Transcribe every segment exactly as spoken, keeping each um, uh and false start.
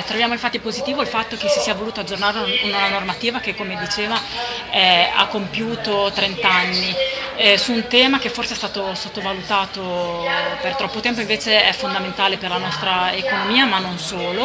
Eh, troviamo infatti positivo il fatto che si sia voluto aggiornare una normativa che, come diceva, eh, ha compiuto trenta anni, eh, su un tema che forse è stato sottovalutato per troppo tempo, invece è fondamentale per la nostra economia, ma non solo.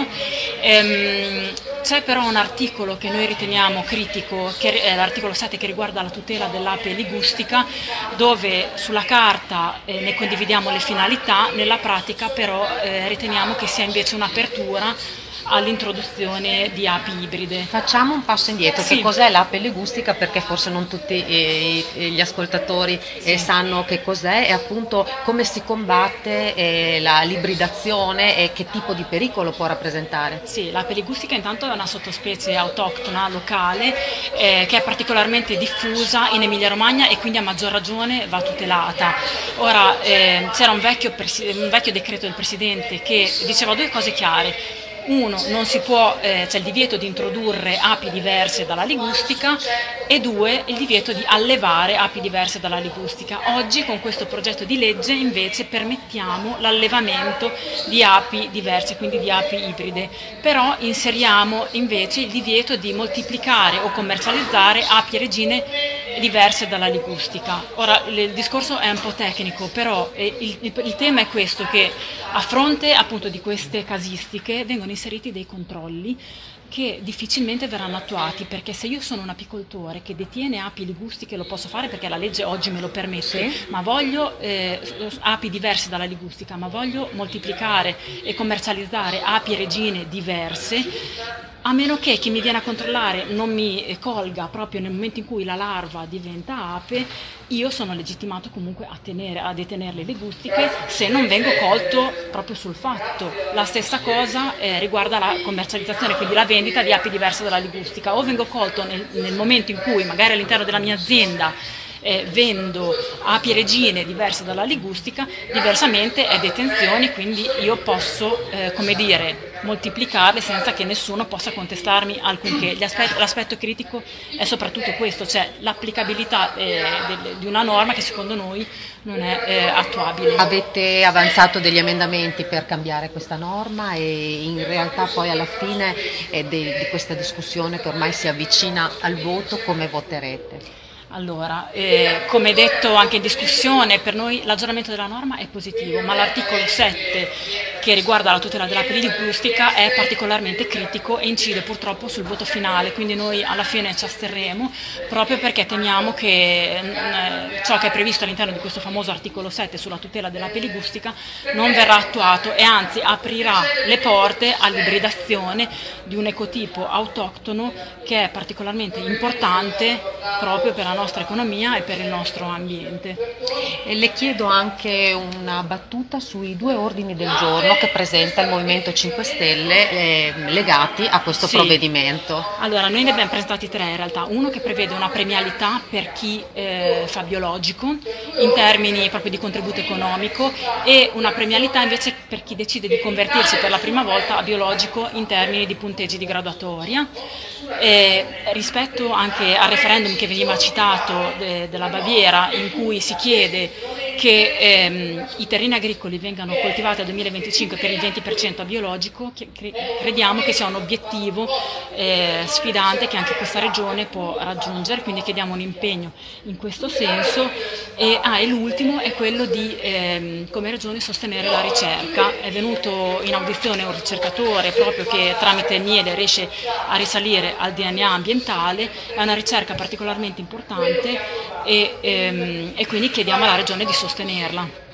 Ehm, c'è però un articolo che noi riteniamo critico, che è l'articolo sette, che riguarda la tutela dell'ape ligustica, dove sulla carta eh, ne condividiamo le finalità, nella pratica però eh, riteniamo che sia invece un'apertura all'introduzione di api ibride. Facciamo un passo indietro, Sì. Che cos'è l'ape ligustica? Perché forse non tutti eh, gli ascoltatori eh, Sì. sanno che cos'è e appunto come si combatte eh, la, l'ibridazione e che tipo di pericolo può rappresentare. Sì, l'ape ligustica intanto è una sottospecie autoctona locale eh, che è particolarmente diffusa in Emilia-Romagna e quindi a maggior ragione va tutelata. Ora, eh, c'era un vecchio, un vecchio decreto del Presidente che diceva due cose chiare. Uno, non si può, eh, c'è il divieto di introdurre api diverse dalla ligustica, e due, il divieto di allevare api diverse dalla ligustica. Oggi con questo progetto di legge invece permettiamo l'allevamento di api diverse, quindi di api ibride, però inseriamo invece il divieto di moltiplicare o commercializzare api regine diverse dalla ligustica. Ora il discorso è un po' tecnico, però eh, il, il, il tema è questo, che a fronte appunto di queste casistiche vengono inseriti dei controlli che difficilmente verranno attuati, perché se io sono un apicoltore che detiene api ligustiche, lo posso fare perché la legge oggi me lo permette, Sì. ma voglio eh, api diverse dalla ligustica, ma voglio moltiplicare e commercializzare api regine diverse, a meno che chi mi viene a controllare non mi colga proprio nel momento in cui la larva diventa ape, io sono legittimato comunque a, tenere, a detenere le ligustiche se non vengo colto proprio sul fatto. La stessa cosa eh, riguarda la commercializzazione, quindi la vendita di api diverse dalla ligustica. O vengo colto nel, nel momento in cui magari all'interno della mia azienda Eh, vendo api regine diverse dalla ligustica, diversamente è detenzione, quindi io posso, eh, come dire, moltiplicarle senza che nessuno possa contestarmi alcunché. L'aspetto critico è soprattutto questo, cioè l'applicabilità eh, de, di una norma che secondo noi non è eh, attuabile. Avete avanzato degli emendamenti per cambiare questa norma e in realtà poi alla fine eh, de, di questa discussione che ormai si avvicina al voto, come voterete? Allora, eh, come detto anche in discussione, per noi l'aggiornamento della norma è positivo, ma l'articolo sette, che riguarda la tutela dell'ape ligustica, è particolarmente critico e incide purtroppo sul voto finale, quindi noi alla fine ci asterremo proprio perché temiamo che eh, ciò che è previsto all'interno di questo famoso articolo sette sulla tutela dell'ape ligustica non verrà attuato e anzi aprirà le porte all'ibridazione di un ecotipo autoctono che è particolarmente importante proprio per la nostra economia e per il nostro ambiente. E le chiedo anche una battuta sui due ordini del giorno che presenta il Movimento cinque Stelle eh, legati a questo Sì. provvedimento. Allora, noi ne abbiamo presentati tre in realtà, uno che prevede una premialità per chi eh, fa biologico in termini proprio di contributo economico e una premialità invece per chi decide di convertirsi per la prima volta a biologico in termini di punteggi di graduatoria. Eh, rispetto anche al referendum che veniva citato de, della Baviera, in cui si chiede che ehm, i terreni agricoli vengano coltivati al duemilaventicinque per il venti per cento a biologico, che, cre, crediamo che sia un obiettivo eh, sfidante che anche questa regione può raggiungere, quindi chiediamo un impegno in questo senso. E, ah, e l'ultimo è quello di ehm, come regione sostenere la ricerca. È venuto in audizione un ricercatore proprio che tramite il miele riesce a risalire al D N A ambientale, è una ricerca particolarmente importante e, ehm, e quindi chiediamo alla regione di sostenerla.